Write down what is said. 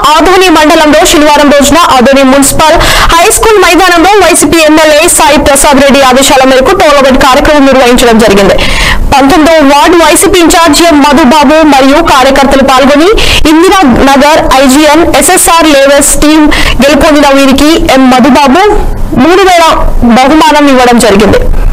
ఆదోని మండలంలో శనివారం రోజున ఆదోని మున్సిపల్ హై స్కూల్ మైదానంలో వైసీపీ ఎమ్మెల్యే సాయి ప్రసాద్ రెడ్డి ఆదేశాల మేరకు టోర్నమెంట్ కార్యక్రమం నిర్వహించడం జరిగింది. 19వ వార్డు వైసీపీ ఇన్ఛార్జి మధుబాబు మరియు కార్యకర్తలు పాల్గొని ఇందిరా నగర్ ఐజీఎన్ ఎస్ఎస్ఆర్ లేవెస్ టీం గెలుపొందిన వీరికి ఎం మధుబాబు 3000 బహుమానం ఇవ్వడం జరిగింది.